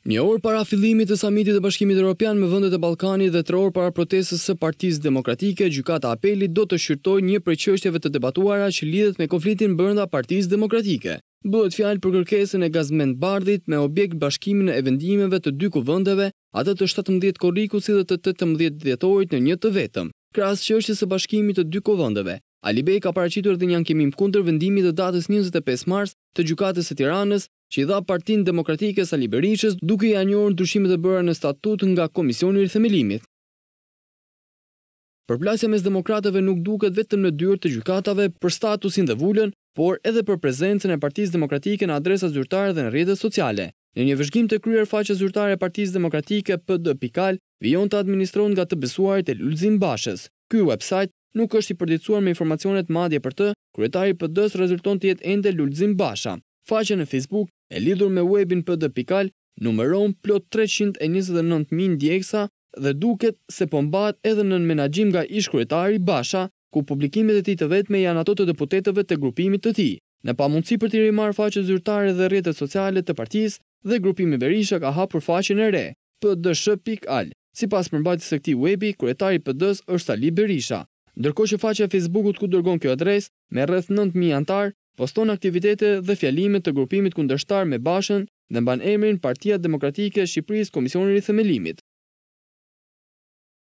Një orë para fillimit të samitit të Bashkimit Evropian me vendet e Ballkanit dhe 3 orë para protestës së Partisë Demokratike, gjykata e apelit do të shqyrtojë një prej çështjeve të debatuara që lidhet me konfliktin brenda Partisë Demokratike. Bëhet fjalë për kërkesën e Gazmend Bardhit me objekt bashkimin e vendimeve të dy kuvendeve, atë të 17 korrikusit dhe të 18 dhjetorit në një të vetëm. Krahas çështjes së bashkimit të dy kuvendeve, Ali Bej ka paraqitur edhe një ankimim kundër vendimit të datës 25 mars të gjykatës së Tiranës, që i dha Partinë Demokratike Sali Berishës, duke i njohur ndryshimet e bëra në statut nga Komisioni i Rithemelimit. Përplasja mes demokratëve nuk duket vetëm në dyert të gjykatave për statusin dhe vulën, por edhe për prezencën e Partisë Demokratike në adresa zyrtare dhe në rrjetet sociale. Në një vëzhgim të kryer, faqja zyrtare e Partisë Demokratike PD.al vijon të administrohet nga të besuarit e Lulzim Bashës. Ky website nuk është i përditësuar me informacionet madje për të, kryetari i PD-s rezulton të jetë ende Lulzim Basha. Faqja në Facebook e lidhur me webin PD.al numëron plot 329.000 ndjekësa dhe duket se po mbahet edhe në menaxhim nga ish-kryetari Basha, ku publikimet e tij të vetme janë ato të deputetëve të grupimit të tij. Në pamundësi për të rimarrë faqen zyrtare dhe rrjetet sociale të partisë, dhe grupimi Berisha ka hapur faqen e re, pdsh.al. Sipas përmbajtjes së këtij webi, kryetari i PD-s është Sali Berisha. Ndërkohë që faqja e Facebookut ku dërgon kjo adresë, me rreth 9.000 anëtar, poston aktivitete dhe fjalime të grupimit kundërshtar me Bashën dhe mban emrin Partia Demokratike e Shqipërisë Komisioni i Rithemelimit.